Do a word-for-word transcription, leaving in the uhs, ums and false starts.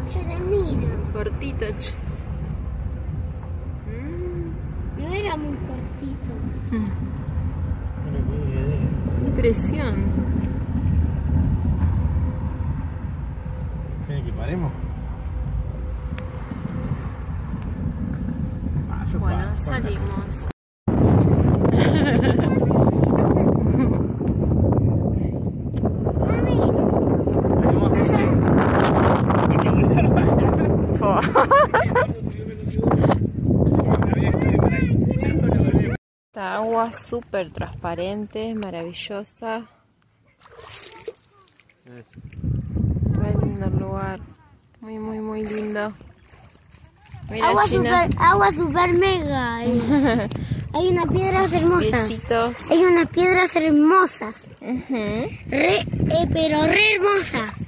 Yo termino. Cortito, che. Mm. No era muy cortito. Mm. Impresión. ¿Quieren que paremos? Ah, yo Bueno, paro, salimos. Esta agua súper transparente, maravillosa. Muy lindo lugar. Muy, muy, muy lindo. Mira, Agua Gina. super, agua super mega. Hay, hay unas piedras hermosas. Besitos. Hay unas piedras hermosas. Uh-huh. Re, eh, pero re hermosas.